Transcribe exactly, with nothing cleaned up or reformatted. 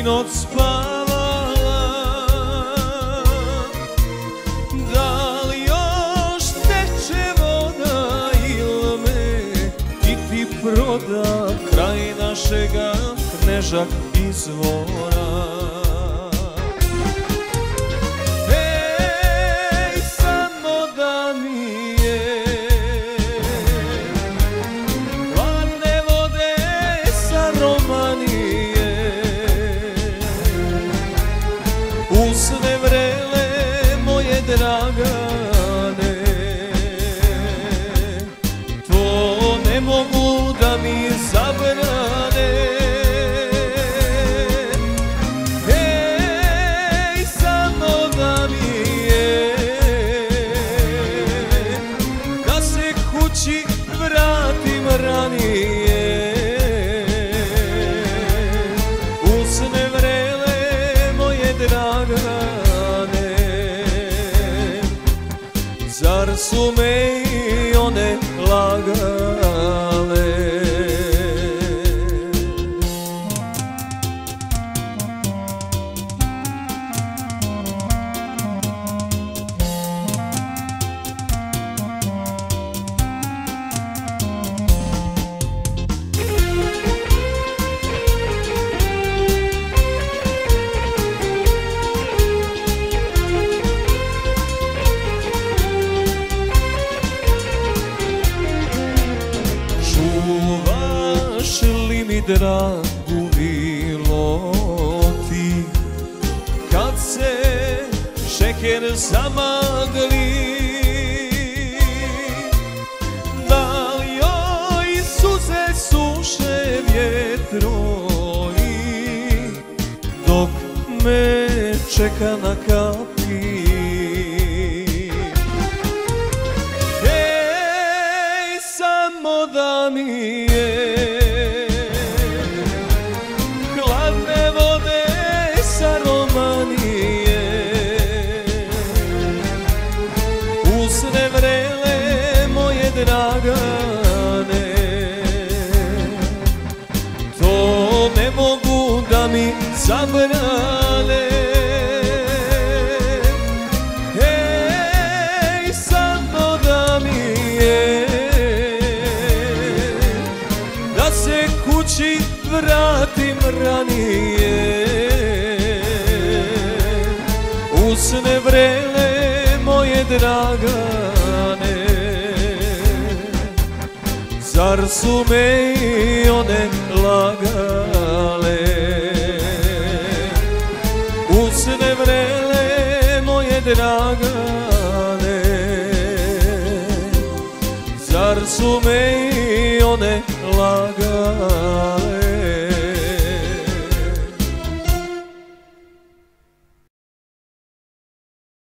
sinoć spavala, da li još teče voda il me i ti proda kraj našega knežak izvora. Ej, samo da mi je hladne vode sa Romanije, usne vrele moje dragane, to ne mogu da mi zabrane. Ej, samo da mi je da se kući vratim ranije, usne vrele moje dragane, zar su me i one lagale? Čuvaš li mi dragu viloti kad se šeker zamagli? Da li joj suze suše vjetrovi dok me čeka na kapi? Ej, samo da mi je hladne vode sa Romanije, usne vrele moje dragane, to ne mogu da mi zabrane. Ej, samo da mi je da se kući vratim ranije, usne vrele moje dragane, zar su me i one lagale? Usne vrele moje dragane, zar su me i one lagale?